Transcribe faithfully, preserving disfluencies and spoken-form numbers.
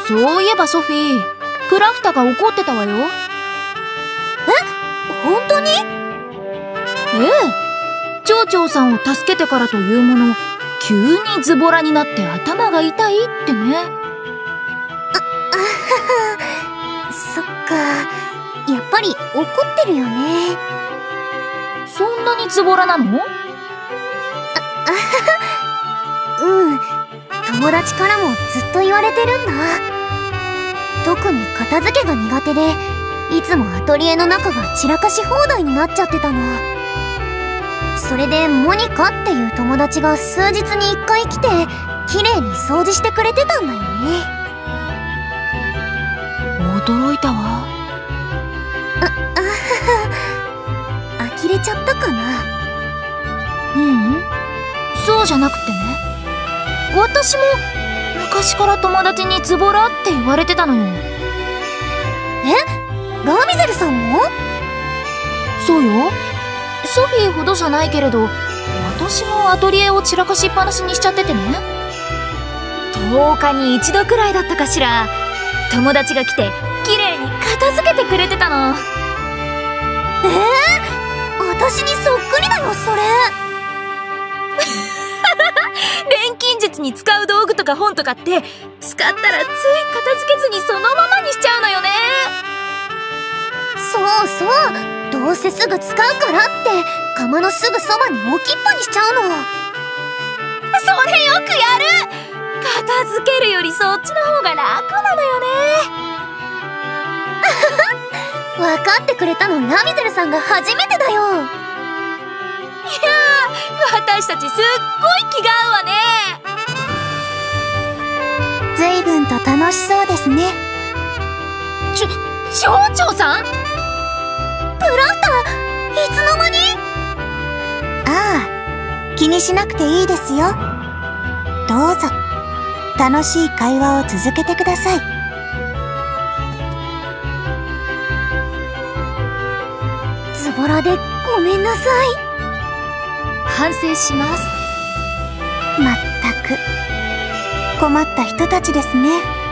そういえばソフィー、クラフタが怒ってたわよ。え、 本当に？ ええ、町長さんを助けてからというもの、急にズボラになって頭が痛いってね。あ、 あはは、そっか、やっぱり怒ってるよね。 そんなにズボラなの？あ、 あはは、うん、友達からもずっと言われてるんだ。特に片付けが苦手で、いつもアトリエの中が散らかし放題になっちゃってたの。それでモニカっていう友達が数日にいっかい来て綺麗に掃除してくれてたんだよね。 驚いたわ。 あ、あはは、呆れちゃったかな。 ううん、そうじゃなくてね、私も昔から友達にズボラって言われてたのよ。 え、ラミゼルさんも？ そうよ。ソフィーほどじゃないけれど、私もアトリエを散らかしっぱなしにしちゃっててね。とおかに一度くらいだったかしら、友達が来て綺麗に片付けてくれてたの。 えー、私にそっくりだよそれ。 錬金術に使う道具とか本とかって使ったらつい片付けずにそのままにしちゃうのよね。 そうそう、どうせすぐ使うからって窯のすぐそばに置きっぱにしちゃうの。 それよくやる。片付けるよりそっちの方が楽なのよね。 分かってくれたのラミゼルさんが初めてだよ。いやー、 私たちすっごい気が合うわね。 随分と楽しそうですね。 ちょ、町長さん？ プラフター、いつの間に？ああ、気にしなくていいですよ。どうぞ、楽しい会話を続けてください。ズボラでごめんなさい。 反省します。 まったく困った人たちですね。